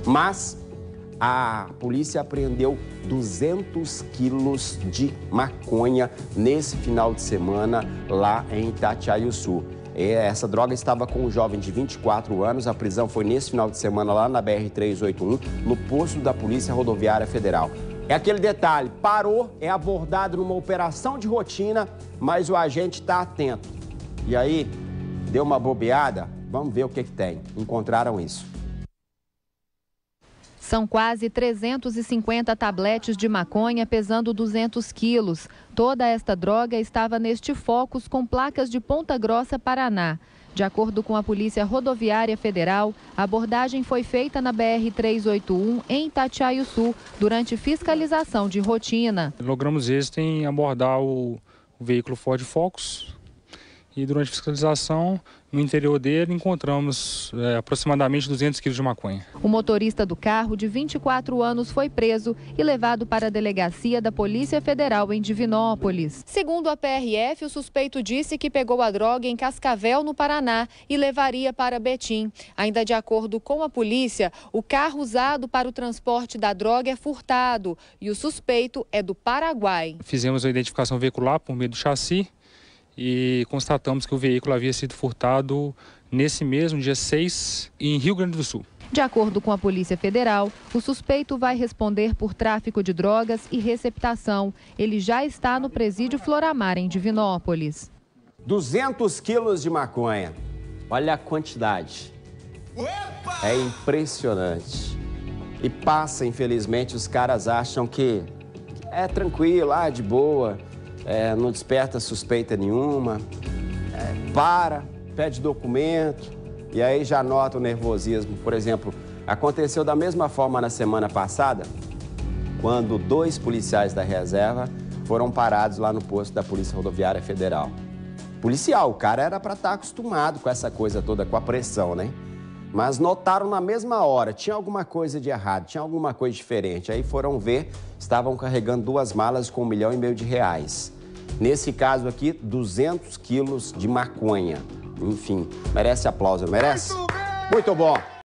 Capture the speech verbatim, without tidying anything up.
Mas a polícia apreendeu duzentos quilos de maconha nesse final de semana lá em Itatiaiuçu. Essa droga estava com um jovem de vinte e quatro anos. A prisão foi nesse final de semana lá na B R trezentos e oitenta e um, no posto da Polícia Rodoviária Federal. É aquele detalhe, parou, é abordado numa operação de rotina, mas o agente está atento. E aí, deu uma bobeada, vamos ver o que que tem. Encontraram isso. São quase trezentos e cinquenta tabletes de maconha pesando duzentos quilos. Toda esta droga estava neste Focus com placas de Ponta Grossa, Paraná. De acordo com a Polícia Rodoviária Federal, a abordagem foi feita na B R trezentos e oitenta e um em Itatiaiuçu durante fiscalização de rotina. Logramos êxito em abordar o, o veículo Ford Focus e durante a fiscalização, no interior dele, encontramos é, aproximadamente duzentos quilos de maconha. O motorista do carro, de vinte e quatro anos, foi preso e levado para a delegacia da Polícia Federal em Divinópolis. Segundo a P R F, o suspeito disse que pegou a droga em Cascavel, no Paraná, e levaria para Betim. Ainda de acordo com a polícia, o carro usado para o transporte da droga é furtado e o suspeito é do Paraguai. Fizemos a identificação veicular por meio do chassi e constatamos que o veículo havia sido furtado nesse mesmo dia seis em Rio Grande do Sul. De acordo com a Polícia Federal, o suspeito vai responder por tráfico de drogas e receptação. Ele já está no presídio Floramar, em Divinópolis. duzentos quilos de maconha. Olha a quantidade. É impressionante. E passa, infelizmente, os caras acham que é tranquilo, ah, de boa. É, não desperta suspeita nenhuma, é, para, pede documento e aí já nota o nervosismo. Por exemplo, aconteceu da mesma forma na semana passada, quando dois policiais da reserva foram parados lá no posto da Polícia Rodoviária Federal. Policial, o cara era para estar acostumado com essa coisa toda, com a pressão, né? Mas notaram na mesma hora, tinha alguma coisa de errado, tinha alguma coisa diferente. Aí foram ver, estavam carregando duas malas com um milhão e meio de reais. Nesse caso aqui, duzentos quilos de maconha. Enfim, merece aplauso, merece? Muito bom!